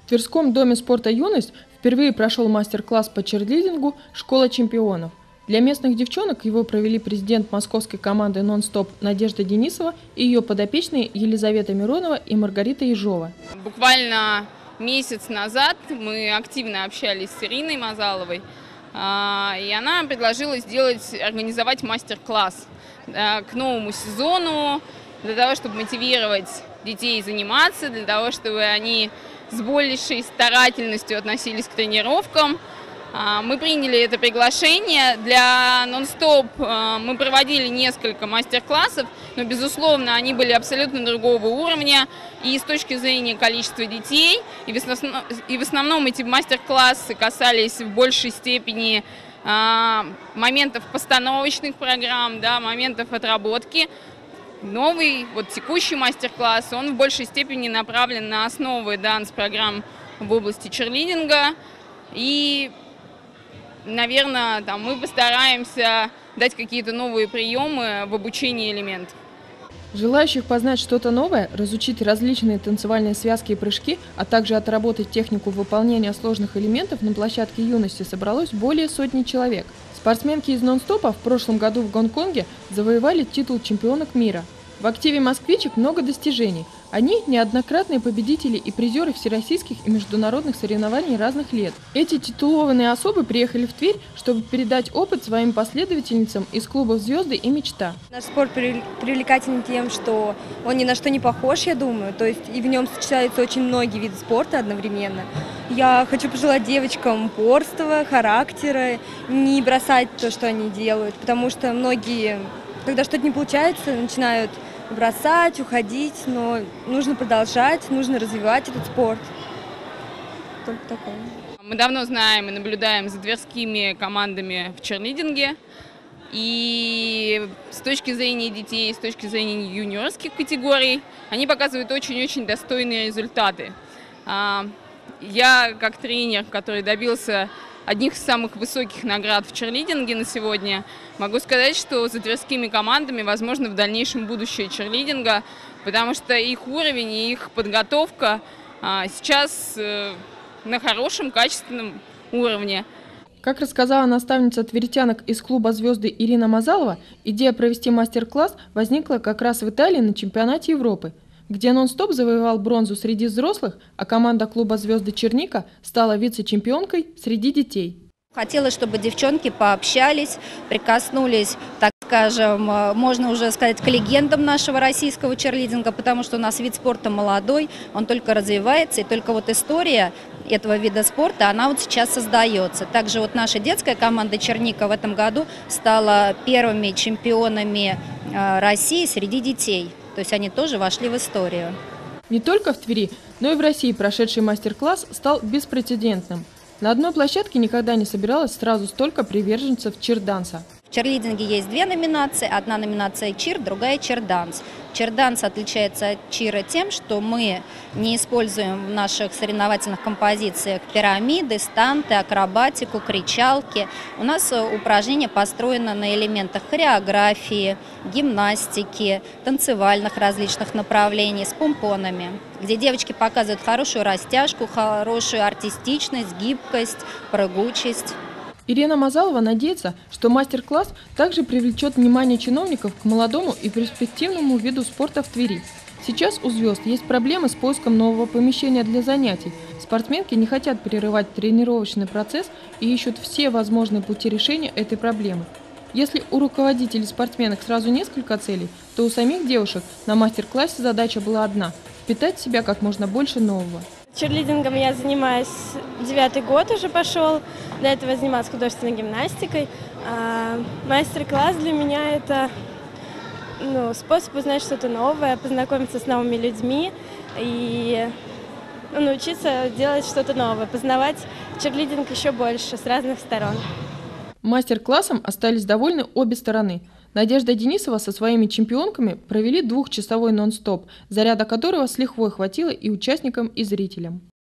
В Тверском доме спорта «Юность» впервые прошел мастер-класс по черлидингу «Школа чемпионов». Для местных девчонок его провели президент московской команды «Нон-стоп» Надежда Денисова и ее подопечные Елизавета Миронова и Маргарита Ежова. Буквально месяц назад мы активно общались с Ириной Мазаловой, и она предложила организовать мастер-класс к новому сезону, для того, чтобы мотивировать детей заниматься, для того, чтобы они с большей старательностью относились к тренировкам. Мы приняли это приглашение. Для «Нон-стоп» мы проводили несколько мастер-классов, но, безусловно, они были абсолютно другого уровня и с точки зрения количества детей. И в основном эти мастер-классы касались в большей степени моментов постановочных программ, моментов отработки. Новый, текущий мастер-класс, он в большей степени направлен на основы данс-программ в области черлидинга. И, наверное, мы постараемся дать какие-то новые приемы в обучении элементов. Желающих познать что-то новое, разучить различные танцевальные связки и прыжки, а также отработать технику выполнения сложных элементов на площадке «Юности» собралось более сотни человек. Спортсменки из «Нон-стопа» в прошлом году в Гонконге завоевали титул чемпионок мира. В активе москвичек много достижений. Они – неоднократные победители и призеры всероссийских и международных соревнований разных лет. Эти титулованные особы приехали в Тверь, чтобы передать опыт своим последовательницам из клубов «Звезды» и «Мечта». Наш спорт привлекателен тем, что он ни на что не похож, я думаю. То есть и в нем сочетаются очень многие виды спорта одновременно. Я хочу пожелать девочкам упорства, характера, не бросать то, что они делают, потому что многие, когда что-то не получается, начинают бросать, уходить, но нужно продолжать, нужно развивать этот спорт. Только такое. Мы давно знаем и наблюдаем за тверскими командами в черлидинге. И с точки зрения детей, с точки зрения юниорских категорий, они показывают очень-очень достойные результаты. Я, как тренер, который добился одних из самых высоких наград в черлидинге на сегодня, могу сказать, что за тверскими командами возможно в дальнейшем будущее черлидинга, потому что их уровень и их подготовка сейчас на хорошем, качественном уровне. Как рассказала наставница тверитянок из клуба «Звезды» Ирина Мазалова, идея провести мастер-класс возникла как раз в Италии на чемпионате Европы, где «Нон-стоп» завоевал бронзу среди взрослых, а команда клуба «Звезды» Черника стала вице-чемпионкой среди детей. Хотелось, чтобы девчонки пообщались, прикоснулись, так скажем, можно уже сказать, к легендам нашего российского черлидинга, потому что у нас вид спорта молодой, он только развивается, и только история этого вида спорта, она сейчас создается. Также наша детская команда «Черника» в этом году стала первыми чемпионами России среди детей. То есть они тоже вошли в историю. Не только в Твери, но и в России прошедший мастер-класс стал беспрецедентным. На одной площадке никогда не собиралось сразу столько приверженцев чир-данса. В черлидинге есть две номинации. Одна номинация чир, другая чир-данс. Чир-данс отличается от чира тем, что мы не используем в наших соревновательных композициях пирамиды, станты, акробатику, кричалки. У нас упражнения построены на элементах хореографии, гимнастики, танцевальных различных направлений с помпонами, где девочки показывают хорошую растяжку, хорошую артистичность, гибкость, прыгучесть. Ирина Мазалова надеется, что мастер-класс также привлечет внимание чиновников к молодому и перспективному виду спорта в Твери. Сейчас у «Звезд» есть проблемы с поиском нового помещения для занятий. Спортсменки не хотят прерывать тренировочный процесс и ищут все возможные пути решения этой проблемы. Если у руководителей спортсменок сразу несколько целей, то у самих девушек на мастер-классе задача была одна – впитать в себя как можно больше нового. Черлидингом я занимаюсь 9-й год уже пошел. До этого занималась художественной гимнастикой. Мастер-класс для меня это способ узнать что-то новое, познакомиться с новыми людьми и научиться делать что-то новое, познавать черлидинг еще больше с разных сторон. Мастер-классом остались довольны обе стороны. Надежда Денисова со своими чемпионками провели двухчасовой «Нон-стоп», заряда которого с лихвой хватило и участникам, и зрителям.